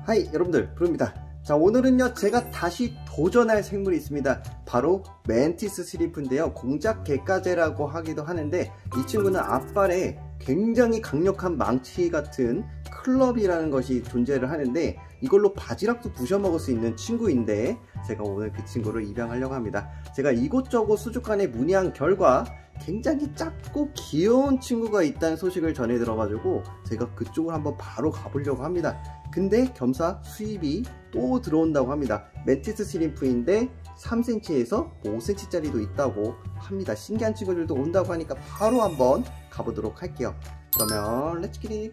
하이 여러분들, 브루입니다. 자, 오늘은요 제가 다시 도전할 생물이 있습니다. 바로 멘티스 시림프인데요, 공작 갯가재라고 하기도 하는데, 이 친구는 앞발에 굉장히 강력한 망치 같은 클럽이라는 것이 존재를 하는데, 이걸로 바지락도 부셔 먹을 수 있는 친구인데, 제가 오늘 그 친구를 입양하려고 합니다. 제가 이곳저곳 수족관에 문의한 결과 굉장히 작고 귀여운 친구가 있다는 소식을 전해 들어가지고 제가 그쪽을 한번 바로 가보려고 합니다. 근데 겸사 수입이 또 들어온다고 합니다. 멘티스 시림프인데 3cm에서 5cm 짜리도 있다고 합니다. 신기한 친구들도 온다고 하니까 바로 한번 가보도록 할게요. 그러면 렛츠 기릿.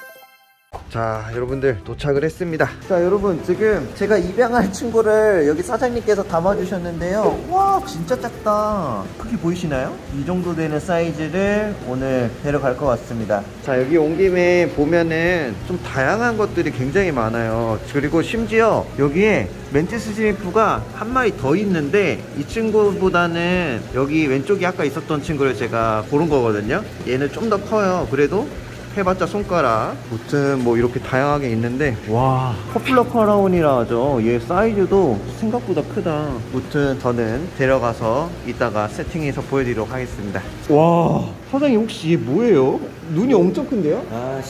자, 여러분들 도착을 했습니다. 자, 여러분 지금 제가 입양할 친구를 여기 사장님께서 담아주셨는데요. 와, 진짜 작다. 크기 보이시나요? 이 정도 되는 사이즈를 오늘 데려갈 것 같습니다. 자, 여기 온 김에 보면은 좀 다양한 것들이 굉장히 많아요. 그리고 심지어 여기에 멘티스 시림프가 한 마리 더 있는데, 이 친구보다는 여기 왼쪽에 아까 있었던 친구를 제가 고른 거거든요. 얘는 좀 더 커요. 그래도 해봤자 손가락. 무튼 뭐 이렇게 다양하게 있는데, 와, 퍼플러 카라운이라 하죠. 얘 사이즈도 생각보다 크다. 무튼 저는 데려가서 이따가 세팅해서 보여드리도록 하겠습니다. 와, 사장님 혹시 얘 뭐예요? 눈이 엄청 큰데요? 아,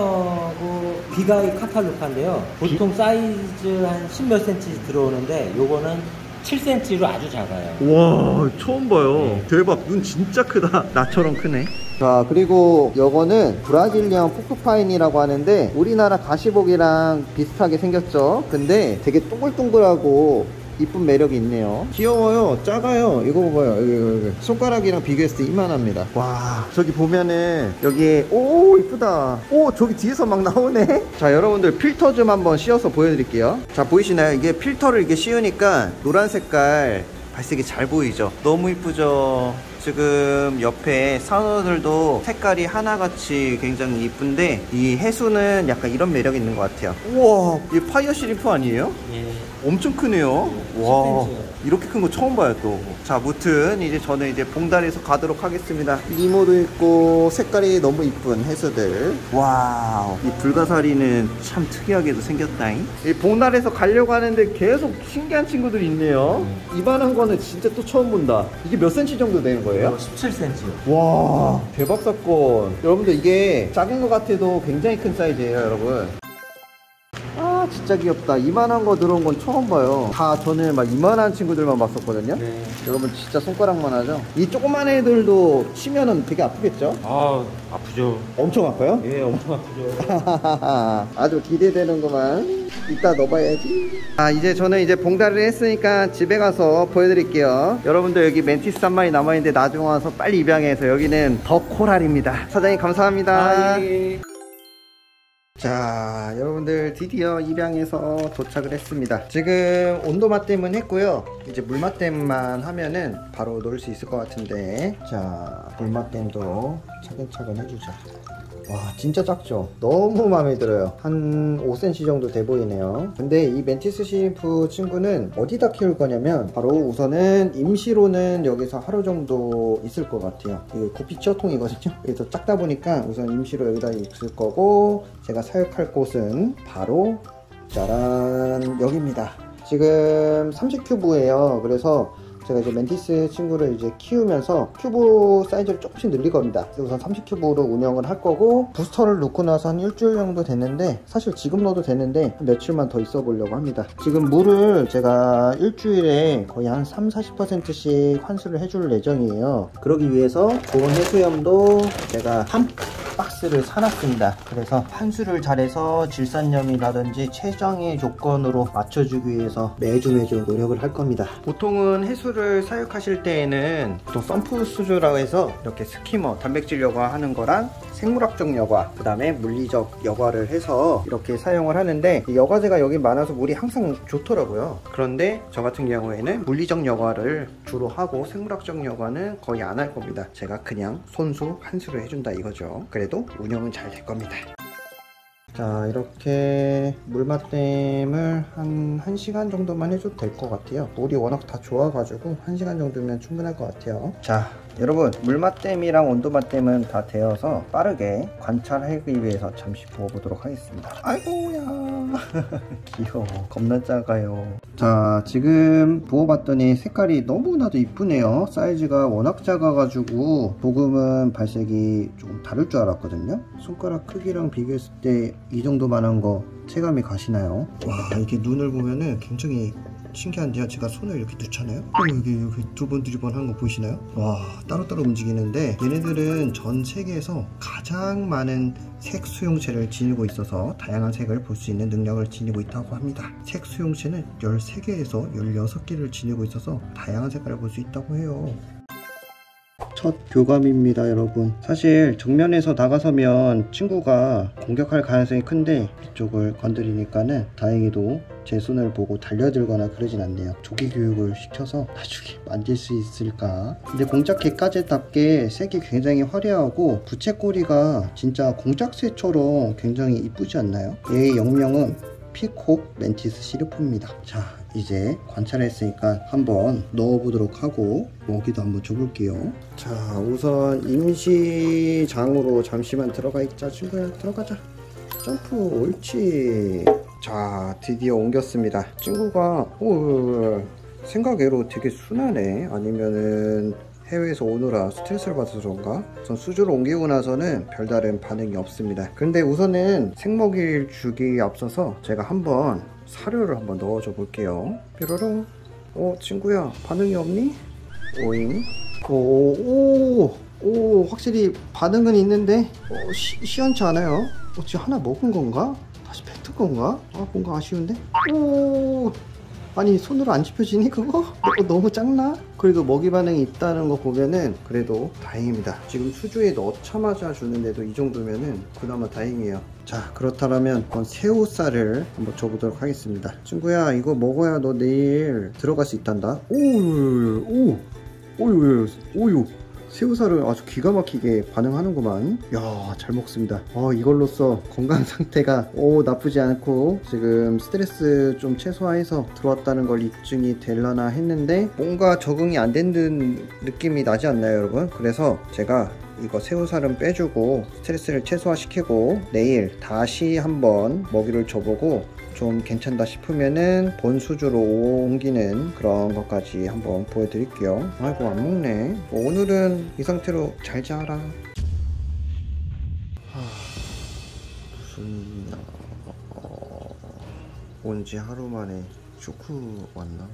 심해어고 비가이 카탈루카인데요. 보통 사이즈 한 10몇 cm 들어오는데 요거는 7cm로 아주 작아요. 와, 처음 봐요. 네. 대박, 눈 진짜 크다. 나처럼 크네. 자, 그리고 요거는 브라질리언 포크파인이라고 하는데, 우리나라 가시복이랑 비슷하게 생겼죠. 근데 되게 동글동글하고 이쁜 매력이 있네요. 귀여워요. 작아요. 이거 봐봐요. 여기. 손가락이랑 비교했을 때 이만합니다. 와, 저기 보면은 여기, 오, 이쁘다. 오, 저기 뒤에서 막 나오네. 자, 여러분들 필터 좀 한번 씌워서 보여드릴게요. 자, 보이시나요? 이게 필터를 이렇게 씌우니까 노란 색깔 발색이 잘 보이죠? 너무 이쁘죠? 지금 옆에 산호들도 색깔이 하나같이 굉장히 이쁜데, 이 해수는 약간 이런 매력이 있는 것 같아요. 우와, 이게 파이어 시림프 아니에요? 예. 엄청 크네요. 네, 와, 10cm요. 이렇게 큰 거 처음 봐요 또. 자, 무튼 이제 저는 이제 봉다리에서 가도록 하겠습니다. 니모도 있고 색깔이 너무 이쁜 해수들. 와우, 이 불가사리는 참 특이하게도 생겼다잉. 이 봉다리에서 가려고 하는데 계속 신기한 친구들이 있네요. 이만한 거는 진짜 또 처음 본다. 이게 몇 cm 정도 되는 거예요? 17cm요. 와, 대박 사건. 여러분들 이게 작은 것 같아도 굉장히 큰 사이즈예요, 여러분. 아, 진짜 귀엽다. 이만한 거 들어온 건 처음 봐요. 다 저는 막 이만한 친구들만 봤었거든요. 네. 여러분 진짜 손가락만 하죠. 이 조그만 애들도 치면은 되게 아프겠죠? 아, 아프죠. 엄청 아파요? 예, 엄청 아프죠. 아주 기대되는구만. 이따 넣어봐야지. 아, 이제 저는 이제 봉다리를 했으니까 집에 가서 보여드릴게요. 여러분들 여기 멘티스 한 마리 남아있는데 나중에 와서 빨리 입양해서, 여기는 더 코랄입니다. 사장님 감사합니다. 아, 예. 자, 여러분들 드디어 입양해서 도착을 했습니다. 지금 온도맛댐은 했고요. 이제 물맛댐만 하면은 바로 놓을 수 있을 것 같은데, 자, 물맛댐도 차근차근 해주자. 와, 진짜 작죠? 너무 마음에 들어요. 한 5cm 정도 돼 보이네요. 근데 이 멘티스 시림프 친구는 어디다 키울 거냐면, 바로 우선은 임시로는 여기서 하루 정도 있을 것 같아요. 이게 구피치어통이거든요. 그래서 작다 보니까 우선 임시로 여기다 있을 거고, 제가 사육할 곳은 바로 짜란, 여기입니다. 지금 30큐브예요. 그래서 제가 이제 멘티스 친구를 이제 키우면서 큐브 사이즈를 조금씩 늘릴 겁니다. 우선 30큐브로 운영을 할 거고, 부스터를 놓고 나서 한 일주일 정도 됐는데, 사실 지금 넣어도 되는데 며칠만 더 있어 보려고 합니다. 지금 물을 제가 일주일에 거의 한 30-40%씩 환수를 해줄 예정이에요. 그러기 위해서 좋은 해수염도 제가 한 박스를 사놨습니다. 그래서 환수를 잘해서 질산염이라든지 최정의 조건으로 맞춰주기 위해서 매주 노력을 할 겁니다. 보통은 해수를 사육하실 때에는 보통 펌프 수조라고 해서 이렇게 스키머, 단백질 여과 하는 거랑 생물학적 여과, 그 다음에 물리적 여과를 해서 이렇게 사용을 하는데, 이 여과제가 여기 많아서 물이 항상 좋더라고요. 그런데 저 같은 경우에는 물리적 여과를 주로 하고 생물학적 여과는 거의 안 할 겁니다. 제가 그냥 손수 환수를 해준다 이거죠. 그래도 운영은 잘 될 겁니다. 자, 이렇게 물맛댐을 한 1시간 정도만 해줘도 될 것 같아요. 물이 워낙 다 좋아가지고 1시간 정도면 충분할 것 같아요. 자, 여러분, 물맛댐이랑 온도맛댐은 다 되어서 빠르게 관찰하기 위해서 잠시 부어보도록 하겠습니다. 아이고야. 귀여워. 겁나 작아요. 자, 지금 부어봤더니 색깔이 너무나도 이쁘네요. 사이즈가 워낙 작아가지고 조금은 발색이 조금 다를 줄 알았거든요. 손가락 크기랑 비교했을 때 이 정도만한 거 체감이 가시나요? 와, 이게 눈을 보면은 굉장히 신기한데요. 제가 손을 이렇게 넣잖아요. 여기 두 번 두리번 하는 거 보이시나요? 와, 따로따로 움직이는데 얘네들은 전 세계에서 가장 많은 색 수용체를 지니고 있어서 다양한 색을 볼 수 있는 능력을 지니고 있다고 합니다. 색 수용체는 13개에서 16개를 지니고 있어서 다양한 색깔을 볼 수 있다고 해요. 첫 교감입니다, 여러분. 사실 정면에서 나가서면 친구가 공격할 가능성이 큰데 이쪽을 건드리니까는 다행히도 제 손을 보고 달려들거나 그러진 않네요. 조기 교육을 시켜서 나중에 만질 수 있을까. 근데 공작 개까지답게 색이 굉장히 화려하고 부채꼬리가 진짜 공작새처럼 굉장히 이쁘지 않나요? 얘의 영명은 피콕 멘티스 시르프입니다. 자, 이제 관찰했으니까 한번 넣어보도록 하고 먹이도 한번 줘볼게요. 자, 우선 임시장으로 잠시만 들어가 있자. 친구야, 들어가자. 점프. 옳지. 자, 드디어 옮겼습니다. 친구가 생각외로 되게 순하네. 아니면은 해외에서 오느라 스트레스를 받아서 그런가? 우선 수조를 옮기고 나서는 별다른 반응이 없습니다. 근데 우선은 생먹이를 주기에 앞서서 제가 한번 사료를 한번 넣어줘 볼게요. 뾰로롱. 친구야, 반응이 없니? 오잉. 오, 확실히 반응은 있는데 시원치 않아요. 지금 하나 먹은 건가? 다시 뱉은 건가? 뭔가 아쉬운데? 아니, 손으로 안 짚혀지니 그거? 너무 작나? 그래도 먹이 반응이 있다는 거 보면은 그래도 다행입니다. 지금 수조에 넣자마자 주는데도 이 정도면은 그나마 다행이에요. 자, 그렇다면 새우살을 한번 줘보도록 하겠습니다. 친구야, 이거 먹어야 너 내일 들어갈 수 있단다. 오유. 새우살을 아주 기가 막히게 반응하는구만. 야, 잘 먹습니다. 이걸로써 건강 상태가 나쁘지 않고 지금 스트레스 좀 최소화해서 들어왔다는 걸 입증이 되려나 했는데 뭔가 적응이 안 되는 느낌이 나지 않나요, 여러분? 그래서 제가 이거 새우살은 빼주고 스트레스를 최소화시키고 내일 다시 한번 먹이를 줘보고 좀 괜찮다 싶으면은 본 수주로 옮기는 그런 것까지 한번 보여드릴게요. 아이고, 안 먹네. 오늘은 이 상태로 잘 자라. 무슨 온지 하루 만에 쇼크 왔나?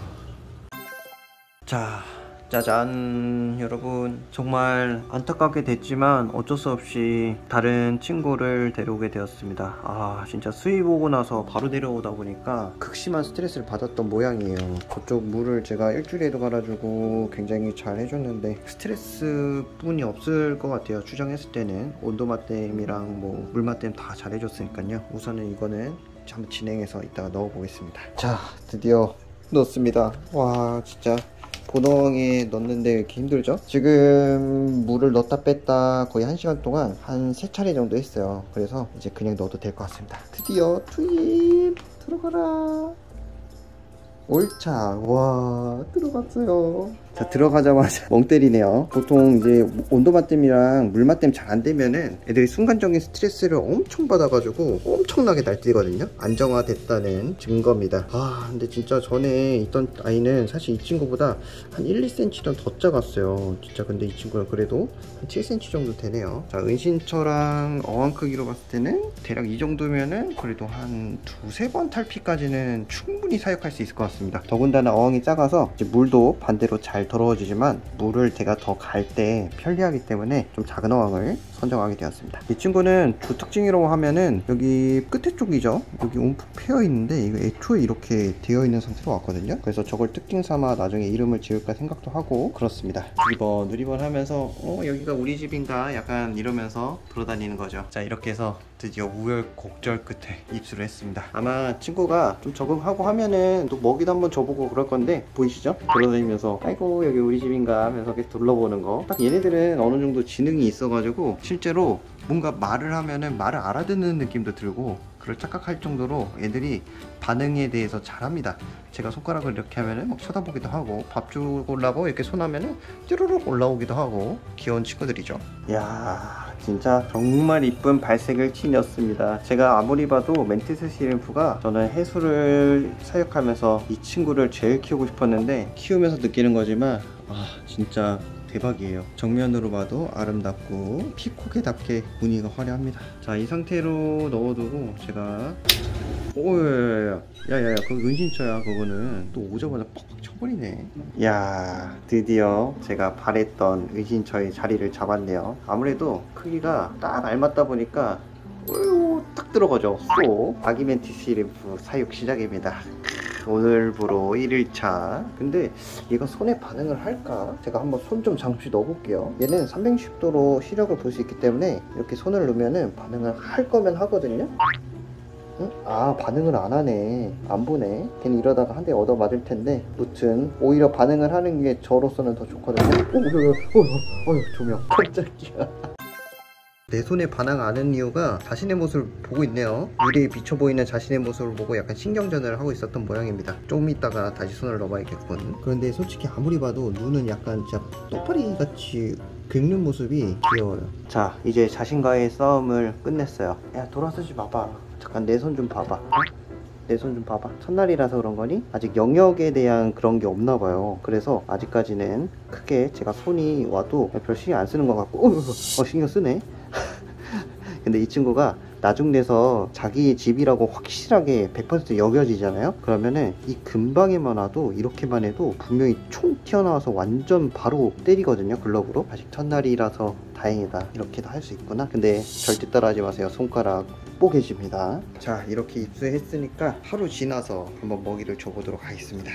자, 짜잔. 여러분, 정말 안타깝게 됐지만 어쩔 수 없이 다른 친구를 데려오게 되었습니다. 진짜 수위 보고 나서 바로 내려오다 보니까 극심한 스트레스를 받았던 모양이에요. 그쪽 물을 제가 일주일에도 갈아주고 굉장히 잘 해줬는데 스트레스 뿐이 없을 것 같아요. 추정했을 때는 온도맛댐이랑 물맛댐 다 잘 해줬으니까요. 우선은 이거는 한번 진행해서 이따가 넣어보겠습니다. 자, 드디어 넣었습니다. 와, 진짜 고동에 넣는데 이렇게 힘들죠? 지금 물을 넣었다 뺐다 거의 1시간 동안 한 3차례 정도 했어요. 그래서 이제 그냥 넣어도 될 것 같습니다. 드디어 투입 들어가라. 옳차. 와, 들어갔어요. 자, 들어가자마자 멍 때리네요. 보통 이제 온도맛댐이랑 물맛댐 잘 안 되면은 애들이 순간적인 스트레스를 엄청 받아가지고 엄청나게 날뛰거든요. 안정화됐다는 증거입니다. 근데 진짜 전에 있던 아이는 사실 이 친구보다 한 1, 2cm는 더 작았어요. 진짜. 근데 이 친구는 그래도 한 7cm 정도 되네요. 자, 은신처랑 어항 크기로 봤을 때는 대략 이 정도면은 그래도 한 2-3번 탈피까지는 충분히 사육할 수 있을 것 같습니다. 더군다나 어항이 작아서 이제 물도 반대로 잘 더러워지지만 물을 제가 더 갈 때 편리하기 때문에 좀 작은 어항을 선정하게 되었습니다. 이 친구는 주 특징이라고 하면은 여기 끝에 쪽이죠. 여기 움푹 패여 있는데 이거 애초에 이렇게 되어 있는 상태로 왔거든요. 그래서 저걸 특징 삼아 나중에 이름을 지을까 생각도 하고 그렇습니다. 누리번 하면서 여기가 우리 집인가 약간 이러면서 돌아다니는 거죠. 자, 이렇게 해서 드디어 우여곡절 끝에 입수를 했습니다. 아마 친구가 좀 적응하고 하면은 또 먹이도 한번 줘보고 그럴 건데 보이시죠? 돌아다니면서 아이고 여기 우리 집인가 하면서 계속 둘러보는 거. 딱 얘네들은 어느 정도 지능이 있어가지고 실제로 뭔가 말을 하면은 말을 알아듣는 느낌도 들고 그걸 착각할 정도로 애들이 반응에 대해서 잘합니다. 제가 손가락을 이렇게 하면은 막 쳐다보기도 하고 밥 주려고 이렇게 손하면은 쭈루룩 올라오기도 하고 귀여운 친구들이죠. 이야, 진짜 정말 이쁜 발색을 튀었습니다. 제가 아무리 봐도 멘티스 시림프가 저는 해수를 사육하면서 이 친구를 제일 키우고 싶었는데 키우면서 느끼는 거지만 진짜 대박이에요. 정면으로 봐도 아름답고 피코게답게 무늬가 화려합니다. 자, 이 상태로 넣어두고 제가 야야야, 그거 은신처야. 그거는 또 오자마자 퍽퍽 쳐버리네. 야, 드디어 제가 바랬던 은신처의 자리를 잡았네요. 아무래도 크기가 딱 알맞다 보니까 딱 들어가죠. 쏙. 아기 멘티스 시림프 사육 시작입니다. 오늘부로 1일차. 근데 얘가 손에 반응을 할까? 제가 한번 손 좀 잠시 넣어볼게요. 얘는 360도로 시력을 볼 수 있기 때문에 이렇게 손을 넣으면은 반응을 할 거면 하거든요. 응? 아, 반응을 안 하네. 안 보네. 괜히 이러다가 한 대 얻어 맞을 텐데. 무튼 오히려 반응을 하는 게 저로서는 더 좋거든요. 조명. 깜짝이야. 내 손에 반응 안 하는 이유가 자신의 모습을 보고 있네요. 유리에 비쳐 보이는 자신의 모습을 보고 약간 신경전을 하고 있었던 모양입니다. 좀 있다가 다시 손을 넣어봐야겠군. 그런데 솔직히 아무리 봐도 눈은 약간 진짜 똑바리 같이 긁는 모습이 귀여워요. 자, 이제 자신과의 싸움을 끝냈어요. 야, 돌아서지 마봐. 잠깐 내 손 좀 봐봐. 내 손 좀 봐봐. 첫날이라서 그런 거니? 아직 영역에 대한 그런 게 없나 봐요. 그래서 아직까지는 크게 제가 손이 와도 별 신경 안 쓰는 것 같고 신경 쓰네. 근데 이 친구가 나중 돼서 자기 집이라고 확실하게 100% 여겨지잖아요. 그러면은 이 근방에만 와도 이렇게만 해도 분명히 총 튀어나와서 완전 바로 때리거든요, 글러브로. 아직 첫날이라서 다행이다. 이렇게도 할 수 있구나. 근데 절대 따라하지 마세요. 손가락 뽀개집니다. 자, 이렇게 입수했으니까 하루 지나서 한번 먹이를 줘보도록 하겠습니다.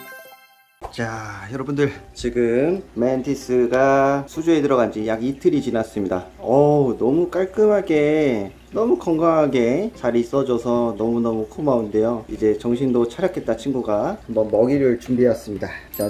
자, 여러분들, 지금 멘티스가 수조에 들어간 지 약 이틀이 지났습니다. 너무 깔끔하게, 너무 건강하게 잘 있어줘서 너무너무 고마운데요. 이제 정신도 차렸겠다. 친구가 한번 먹이를 준비해왔습니다.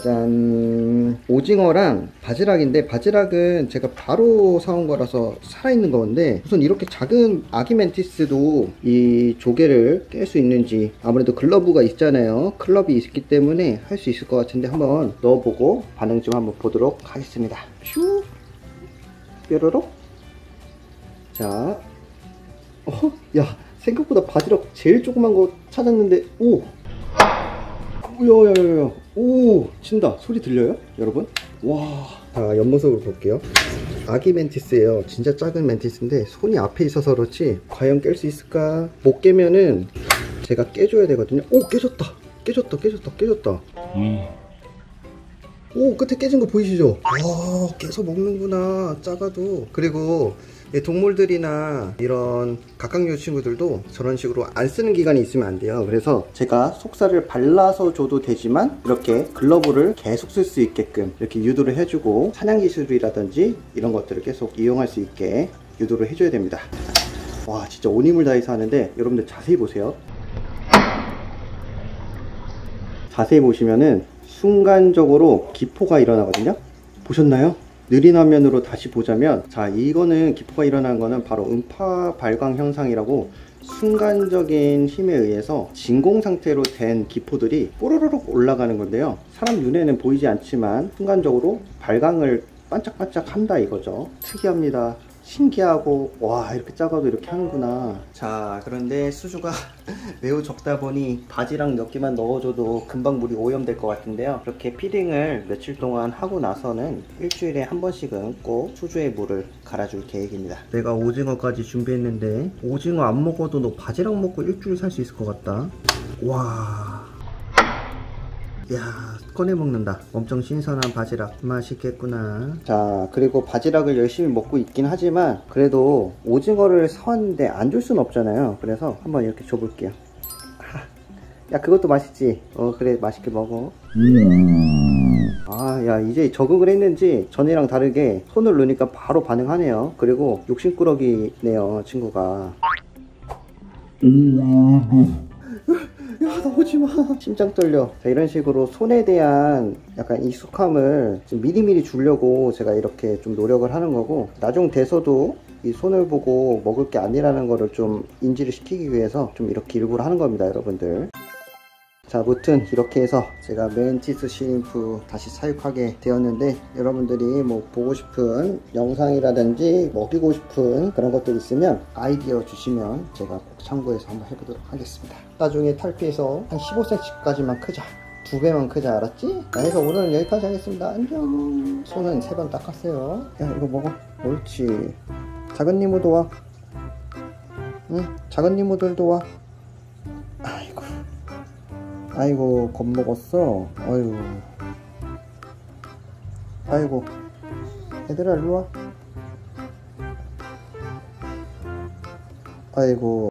짜잔. 오징어랑 바지락인데, 바지락은 제가 바로 사온 거라서 살아있는 건데, 우선 이렇게 작은 아기 멘티스도 이 조개를 깰 수 있는지, 아무래도 글러브가 있잖아요. 클럽이 있기 때문에 할 수 있을 것 같은데 한번 넣어보고 반응 좀 한번 보도록 하겠습니다. 슈 뾰로록. 자, 야, 생각보다 바지락 제일 조그만 거 찾았는데, 야야야야, 친다. 소리 들려요, 여러분? 와. 자, 옆모습으로 볼게요. 아기 멘티스예요. 진짜 작은 멘티스인데 손이 앞에 있어서 그렇지 과연 깰 수 있을까? 못 깨면은 제가 깨줘야 되거든요. 깨졌다. 끝에 깨진 거 보이시죠? 깨서 먹는구나, 작아도. 그리고 동물들이나 이런 각각류 친구들도 저런 식으로 안 쓰는 기간이 있으면 안 돼요. 그래서 제가 속살을 발라서 줘도 되지만 이렇게 글러브를 계속 쓸 수 있게끔 이렇게 유도를 해주고, 사냥 기술이라든지 이런 것들을 계속 이용할 수 있게 유도를 해줘야 됩니다. 와, 진짜 온 힘을 다해서 하는데 여러분들 자세히 보세요. 자세히 보시면은 순간적으로 기포가 일어나거든요. 보셨나요? 느린 화면으로 다시 보자면, 자, 이거는 기포가 일어난 거는 바로 음파 발광 현상이라고, 순간적인 힘에 의해서 진공 상태로 된 기포들이 뽀로로록 올라가는 건데요. 사람 눈에는 보이지 않지만 순간적으로 발광을 반짝반짝 한다 이거죠. 특이합니다. 신기하고, 와, 이렇게 작아도 이렇게 하는구나. 자, 그런데 수주가 매우 적다 보니 바지락 몇 개만 넣어줘도 금방 물이 오염될 것 같은데요. 이렇게 피딩을 며칠 동안 하고 나서는 일주일에 한 번씩은 꼭 수주에 물을 갈아줄 계획입니다. 내가 오징어까지 준비했는데 오징어 안 먹어도 너 바지락 먹고 일주일 살 수 있을 것 같다. 와, 야, 꺼내 먹는다. 엄청 신선한 바지락. 맛있겠구나. 자, 그리고 바지락을 열심히 먹고 있긴 하지만 그래도 오징어를 사왔는데 안 줄 순 없잖아요. 그래서 한번 이렇게 줘볼게요. 야, 그것도 맛있지? 그래, 맛있게 먹어. 야, 이제 적응을 했는지 전이랑 다르게 손을 넣으니까 바로 반응하네요. 그리고 욕심꾸러기네요, 친구가. 야, 나오지마. 심장 떨려. 자, 이런 식으로 손에 대한 약간 익숙함을 좀 미리미리 주려고 제가 이렇게 좀 노력을 하는 거고, 나중 돼서도 이 손을 보고 먹을 게 아니라는 거를 좀 인지를 시키기 위해서 좀 이렇게 일부러 하는 겁니다, 여러분들. 자, 무튼 이렇게 해서 제가 멘티스 시림프 다시 사육하게 되었는데, 여러분들이 뭐 보고 싶은 영상이라든지 먹이고 싶은 그런 것들 있으면 아이디어 주시면 제가 꼭 참고해서 한번 해보도록 하겠습니다. 나중에 탈피해서 한 15cm까지만 크자, 2배만 크자, 알았지? 자, 해서 오늘은 여기까지 하겠습니다. 안녕. 손은 3번 닦았어요. 야, 이거 먹어. 옳지. 작은 니모도 와. 응, 작은 니모들도 와. 아이고, 겁먹었어. 아이고. 아이고. 얘들아, 일로 와. 아이고.